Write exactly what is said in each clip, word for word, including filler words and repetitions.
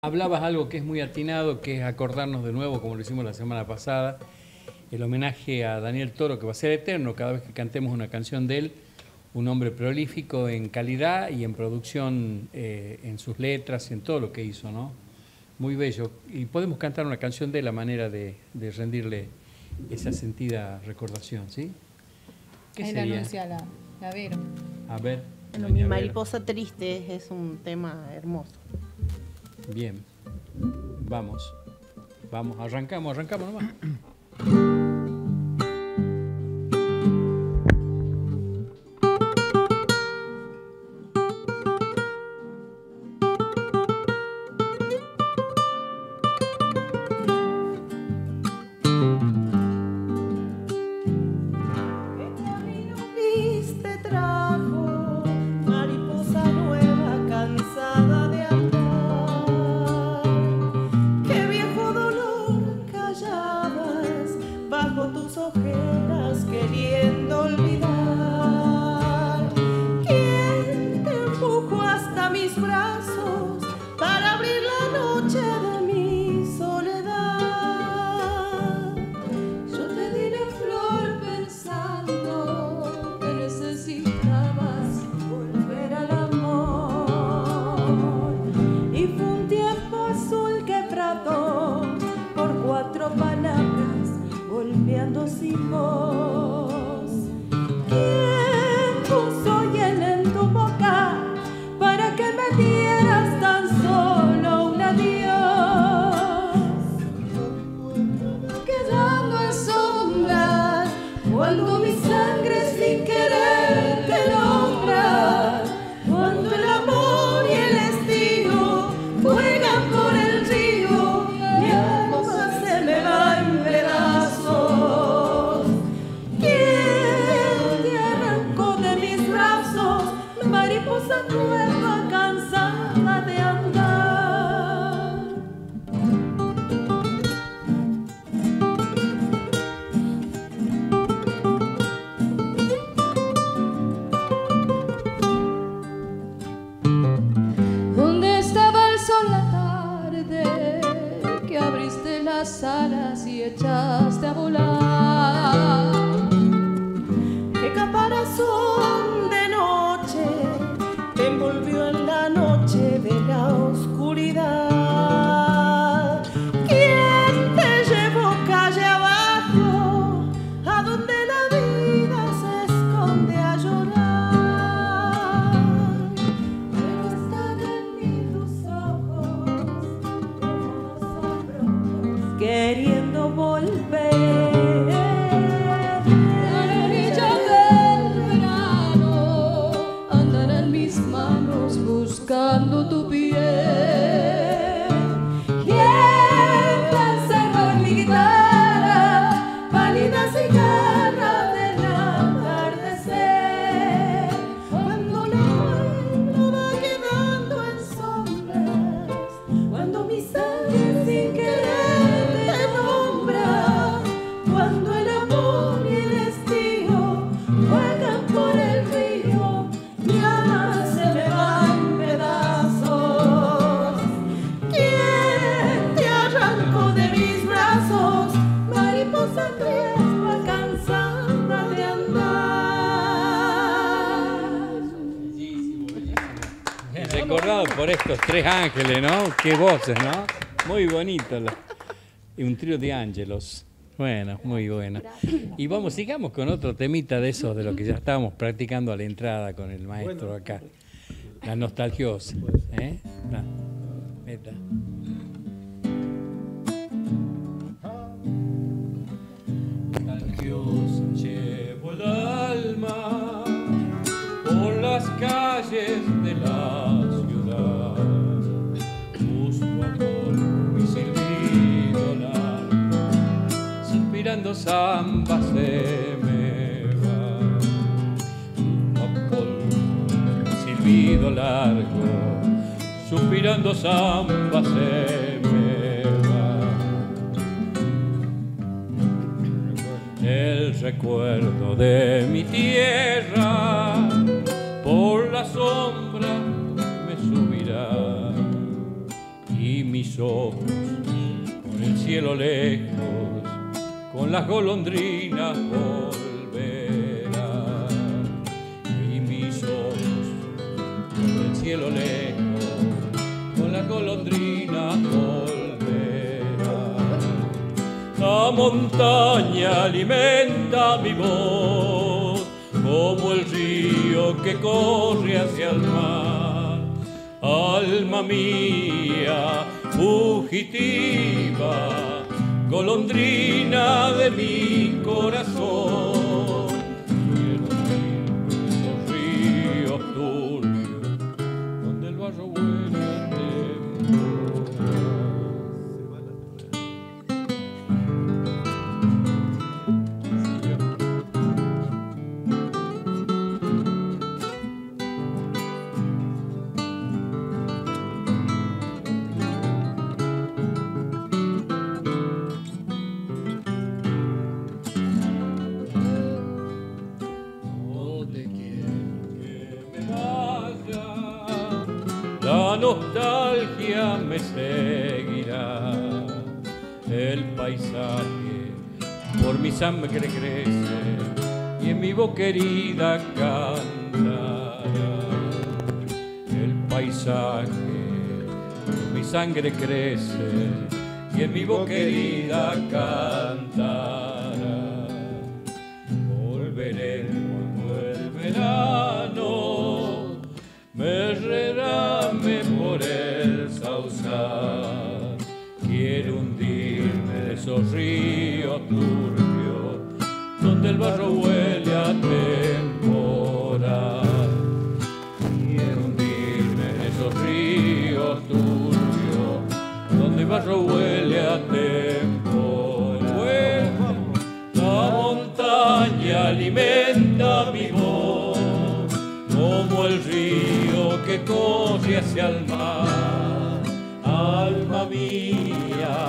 Hablabas algo que es muy atinado, que es acordarnos de nuevo, como lo hicimos la semana pasada, el homenaje a Daniel Toro, que va a ser eterno cada vez que cantemos una canción de él, un hombre prolífico en calidad y en producción, eh, en sus letras y en todo lo que hizo, ¿no? Muy bello. Y podemos cantar una canción de él a manera de, de rendirle esa sentida recordación, ¿sí? ¿Qué Ahí sería? la anuncia la, la Vero. A ver. Bueno, mi mariposa triste es un tema hermoso. Bien, vamos, vamos, arrancamos, arrancamos nomás. Por estos tres ángeles, ¿no? Qué voces, ¿no? Muy bonito. Y un trío de ángelos. Bueno, muy bueno. Y vamos, sigamos con otro temita de esos, de lo que ya estábamos practicando a la entrada con el maestro acá. La nostalgiosa. ¿Eh? No. Meta. Nostalgiosa llevo el alma por las calles de la samba se me va, por silbido largo, suspirando samba se me va. El recuerdo de mi tierra por la sombra me subirá y mi mis ojos por el cielo lejos, con las golondrinas volverán. Y mis ojos por el cielo lejos, con las golondrinas volverán. La montaña alimenta mi voz, como el río que corre hacia el mar. Alma mía, fugitiva, golondrina de mi corazón, quiero ir por esos ríos turbios, donde el barro huele a la nostalgia me seguirá, el paisaje por mi sangre crece y en mi boca herida cantará. El paisaje por mi sangre crece y en mi boca herida cantará. Volveré cuando el verano me derrame por el sausal. Quiero hundirme de esos ríos turbios, donde el barro huele a temporal. Quiero hundirme en esos ríos turbios, donde el barro huele a temporal. La montaña alimenta mi voz, como el río que corre hacia el mar. Alma mía,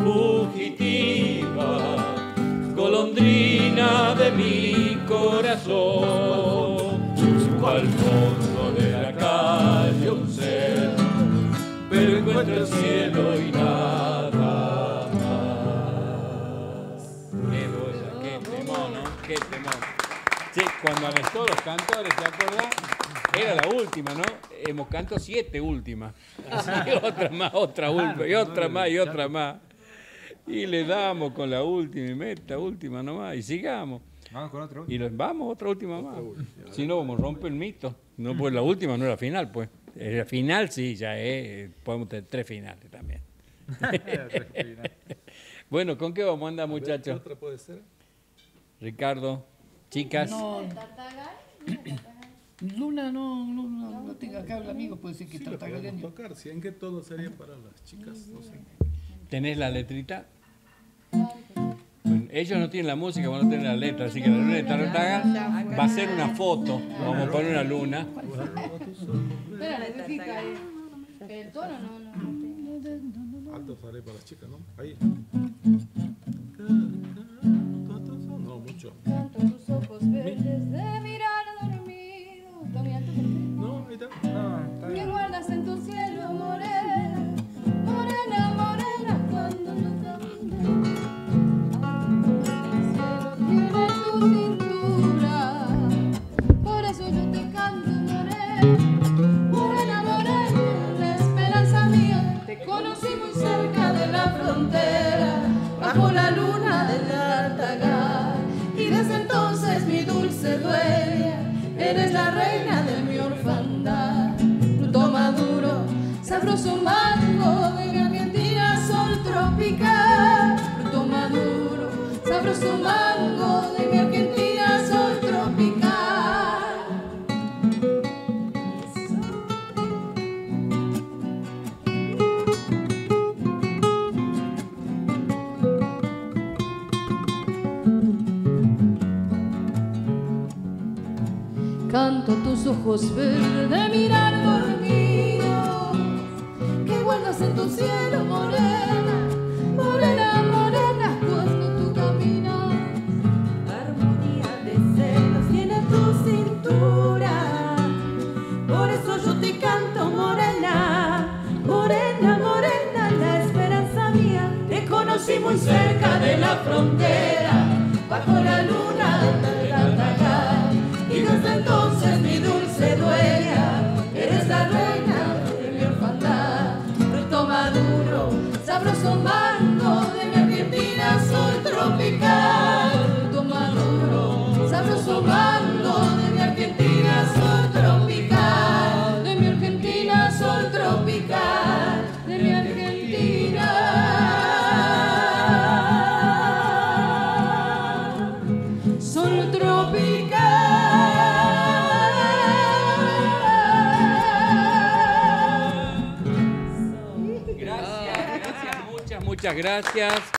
fugitiva, golondrina de mi corazón. Busco al fondo de la calle un ser, pero encuentro el cielo y nada más. Qué buena, qué temón, ¿no? Qué temón. Sí, cuando arrestó los cantores, ¿te acordás? Era la última, ¿no? Hemos cantado siete últimas. Así, otra más, otra última, y otra más, y otra más. Y le damos con la última y meta última nomás, y sigamos. Vamos con otra. Y los, vamos, otra última más. Si no, vamos a romper el mito. No, pues la última no era final, pues. La final sí, ya es. Podemos tener tres finales también. Bueno, ¿con qué vamos a andar, muchachos? ¿Qué otra puede ser? Ricardo, chicas. No, Luna no, no, no, no tenga acá el amigo, puede ser que Sí, lo podemos tartagaleño. tocar. Si en qué todo sería para las chicas, no sé. ¿Tenés la letrita? Bueno, ellos no tienen la música, vos no tenés la letra, así que la luna de Tartaga va a ser una foto. Vamos a poner una luna. Espera, necesita ahí. El tono no, no, no. Alto sale para las chicas, ¿no? Ahí. No, mucho. Canto tus ojos verdes de mirar dormido. ¿Está muy alto? No, ahí está. Que guardas en tu cielo morena, morena, morena, cuando tú caminas. El cielo tiene tu cintura, por eso yo te canto morena, morena, morena, la esperanza mía. Te conocí muy cerca de la frontera, bajo la luna del Tartagal, y desde entonces mi dulce dueña, eres la reina de mi orfandad. Fruto maduro, sabroso mango de mi Argentina sol tropical. Fruto maduro, sabroso mango de mi Argentina sol tropical. Canto tus ojos verdes de mirar dormido, que guardas en tu cielo morena, morena, morena, cuando tú caminas. Armonía de celos tiene tu cintura, por eso yo te canto morena, morena, morena, muy cerca de la frontera, bajo la luna del Atacá. Y desde entonces mi dulce dueña, eres la reina de mi orfandad. Fruto maduro, sabroso mango de mi Argentina sol tropical. Fruto maduro, sabroso mango de mi Argentina sol tropical. De mi Argentina sol tropical. De mi Argentina sol tropical. Gracias, gracias, muchas, muchas gracias.